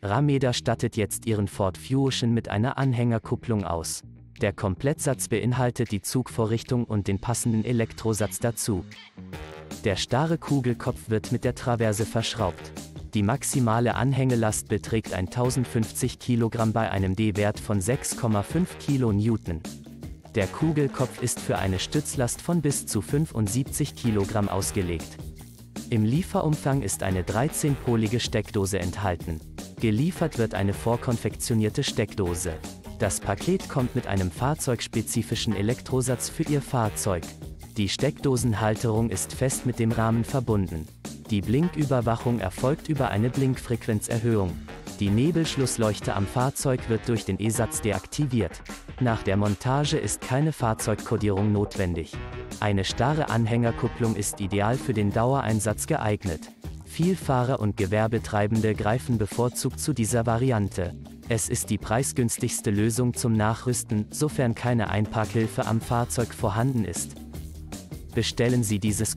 Rameda stattet jetzt ihren Ford Fusion mit einer Anhängerkupplung aus. Der Komplettsatz beinhaltet die Zugvorrichtung und den passenden Elektrosatz dazu. Der starre Kugelkopf wird mit der Traverse verschraubt. Die maximale Anhängelast beträgt 1050 kg bei einem D-Wert von 6,5 kN. Der Kugelkopf ist für eine Stützlast von bis zu 75 kg ausgelegt. Im Lieferumfang ist eine 13-polige Steckdose enthalten. Geliefert wird eine vorkonfektionierte Steckdose. Das Paket kommt mit einem fahrzeugspezifischen Elektrosatz für Ihr Fahrzeug. Die Steckdosenhalterung ist fest mit dem Rahmen verbunden. Die Blinküberwachung erfolgt über eine Blinkfrequenzerhöhung. Die Nebelschlussleuchte am Fahrzeug wird durch den E-Satz deaktiviert. Nach der Montage ist keine Fahrzeugkodierung notwendig. Eine starre Anhängerkupplung ist ideal für den Dauereinsatz geeignet. Vielfahrer und Gewerbetreibende greifen bevorzugt zu dieser Variante. Es ist die preisgünstigste Lösung zum Nachrüsten, sofern keine Einparkhilfe am Fahrzeug vorhanden ist. Bestellen Sie dieses